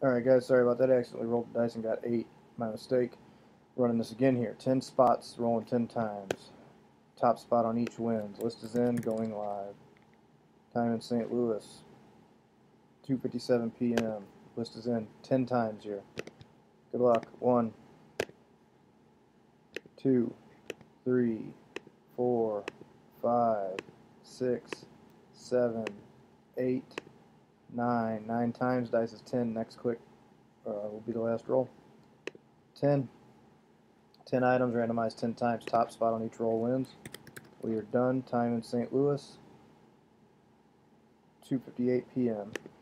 Alright guys, sorry about that. I accidentally rolled the dice and got 8. My mistake. Running this again here. 10 spots, rolling 10 times. Top spot on each wins. List is in, going live. Time in St. Louis, 2:57 p.m. List is in 10 times here. Good luck. 1, 2, 3, 4, 5, 6, 7, 8, 9. 9 times. Dice is 10. Next click will be the last roll. 10. 10 items randomized 10 times. Top spot on each roll wins. We are done. Time in St. Louis, 2:58 p.m.